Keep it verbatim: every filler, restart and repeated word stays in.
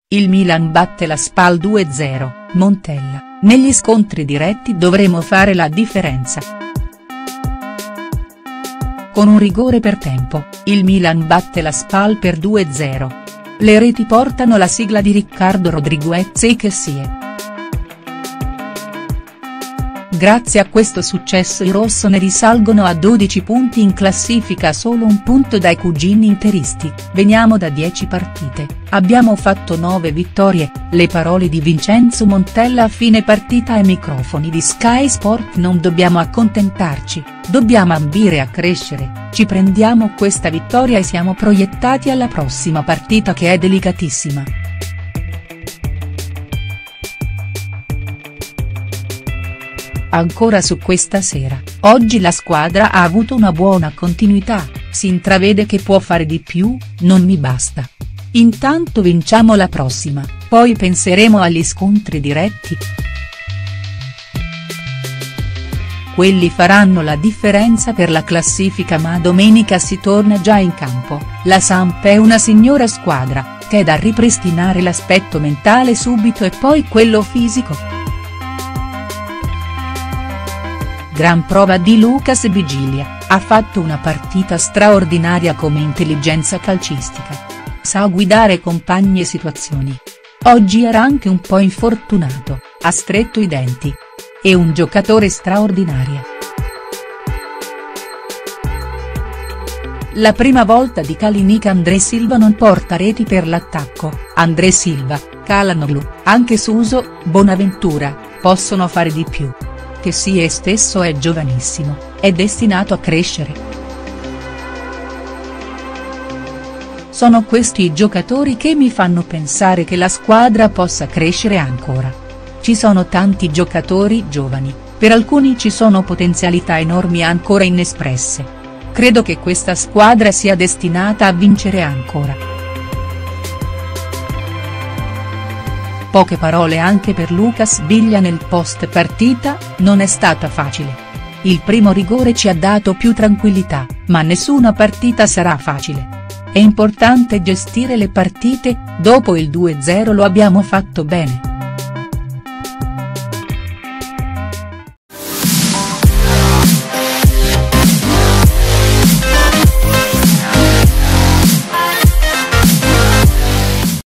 Il Milan batte la Spal due a zero, Montella, negli scontri diretti dovremo fare la differenza. Con un rigore per tempo, il Milan batte la Spal per due a zero. Le reti portano la sigla di Riccardo Rodriguez e Kessie. Grazie a questo successo i rossoneri salgono a dodici punti in classifica, solo un punto dai cugini interisti. Veniamo da dieci partite, abbiamo fatto nove vittorie, le parole di Vincenzo Montella a fine partita ai microfoni di Sky Sport. Non dobbiamo accontentarci, dobbiamo ambire a crescere, ci prendiamo questa vittoria e siamo proiettati alla prossima partita che è delicatissima. Ancora su questa sera, oggi la squadra ha avuto una buona continuità, si intravede che può fare di più, non mi basta. Intanto vinciamo la prossima, poi penseremo agli scontri diretti. Quelli faranno la differenza per la classifica, ma domenica si torna già in campo. La Samp è una signora squadra, che è da ripristinare l'aspetto mentale subito e poi quello fisico. Gran prova di Lucas Vigilia, ha fatto una partita straordinaria come intelligenza calcistica. Sa guidare compagni e situazioni. Oggi era anche un po' infortunato, ha stretto i denti. È un giocatore straordinario. La prima volta di Kalinic. André Silva non porta reti per l'attacco, André Silva, Calhanoglu, anche Suso, Bonaventura, possono fare di più. Kessie stesso è giovanissimo, è destinato a crescere. Sono questi i giocatori che mi fanno pensare che la squadra possa crescere ancora. Ci sono tanti giocatori giovani, per alcuni ci sono potenzialità enormi ancora inespresse. Credo che questa squadra sia destinata a vincere ancora. Poche parole anche per Lucas Viglia nel post partita, non è stata facile. Il primo rigore ci ha dato più tranquillità, ma nessuna partita sarà facile. È importante gestire le partite, dopo il due a zero lo abbiamo fatto bene.